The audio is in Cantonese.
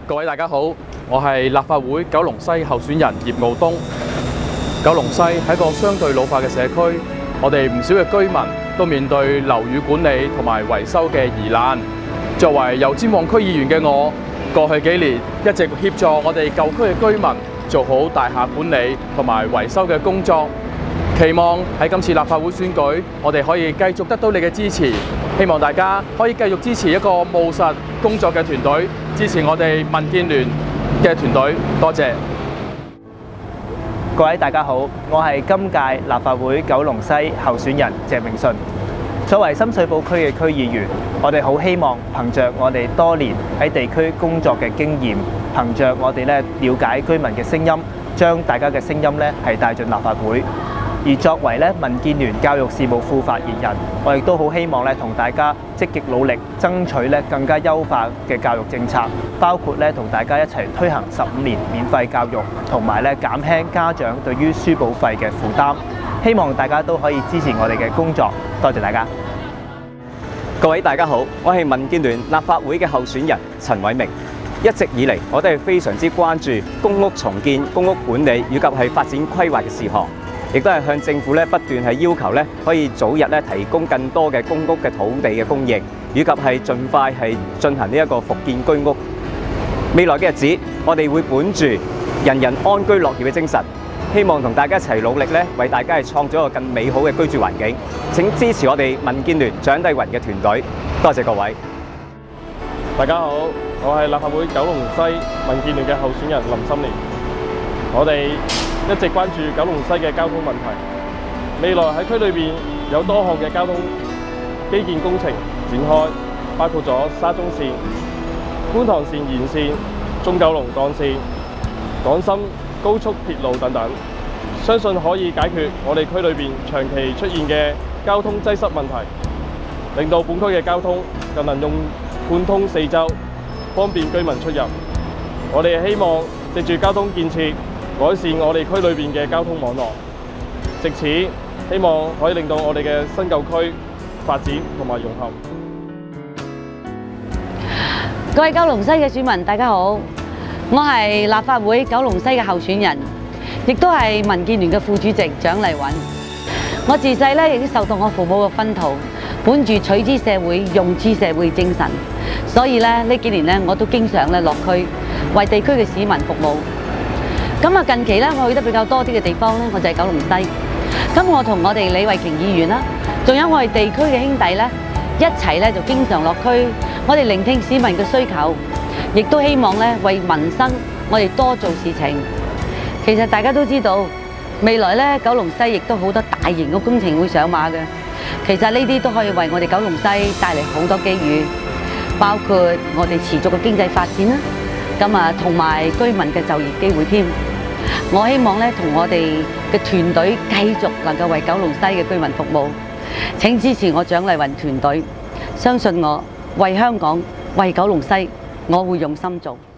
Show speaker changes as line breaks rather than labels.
各位大家好，我係立法會九龍西候選人葉傲東。九龍西係一個相對老化嘅社區，我哋唔少嘅居民都面對樓宇管理同埋維修嘅疑難。作為油尖旺區議員嘅我，過去幾年一直協助我哋舊區嘅居民做好大廈管理同埋維修嘅工作。期望喺今次立法會選舉，我哋可以繼續得到你嘅支持。希望大家可以繼續支持一個務實工作嘅團隊，支持我哋民建聯嘅團隊。多謝
各位大家好，我係今屆立法會九龍西候選人謝明信。作為深水埗區嘅區議員，我哋好希望憑着我哋多年喺地區工作嘅經驗，憑着我哋了解居民嘅聲音，將大家嘅聲音係帶進立法會。而作為民建聯教育事務副發言人，我亦都好希望同大家積極努力，爭取更加優化嘅教育政策，包括同大家一齊推行15年免費教育，同埋減輕家長對於書簿費嘅負擔。希望大家都可以支持我哋嘅工作，多謝大家。
各位大家好，我係民建聯立法會嘅候選人陳偉明。一直以嚟，我都係非常之關注公屋重建、公屋管理以及係發展規劃嘅事項。亦都係向政府不斷係要求可以早日提供更多嘅公屋嘅土地嘅供應，以及係盡快係進行呢一個復建居屋。未來嘅日子，我哋會本住人人安居樂業嘅精神，希望同大家一齊努力為大家係創造一個更美好嘅居住環境。請支持我哋民建聯蔣麗芸嘅團隊，多謝各位。
大家好，我係立法會九龍西民建聯嘅候選人林心蓮。我哋一直關注九龍西嘅交通問題，未來喺區裏邊有多項嘅交通基建工程展開，包括咗沙中線、觀塘線延線、中九龍幹線、港深高速鐵路等等，相信可以解決我哋區裏邊長期出現嘅交通擠塞問題，令到本區嘅交通更能用貫通四周，方便居民出入。我哋希望藉住交通建設，改善我哋區裏邊嘅交通網絡，藉此希望可以令到我哋嘅新舊區發展同埋融合。
各位九龍西嘅選民，大家好，我係立法會九龍西嘅候選人，亦都係民建聯嘅副主席蔣麗芸。我自細亦都受到我父母嘅薰陶，本住取之社會、用之社會精神，所以呢幾年我都經常落區為地區嘅市民服務。咁啊，近期我去得比較多啲嘅地方我就係九龍西。咁我同我哋李慧瓊議員啦，仲有我哋地區嘅兄弟一齊就經常落區，我哋聆聽市民嘅需求，亦都希望為民生我哋多做事情。其實大家都知道，未來九龍西亦都好多大型嘅工程會上馬嘅。其實呢啲都可以為我哋九龍西帶嚟好多機遇，包括我哋持續嘅經濟發展啦，咁啊同埋居民嘅就業機會添。我希望同我哋嘅團隊繼續能夠為九龍西嘅居民服務。請支持我蔣麗芸團隊，相信我，為香港、為九龍西，我會用心做。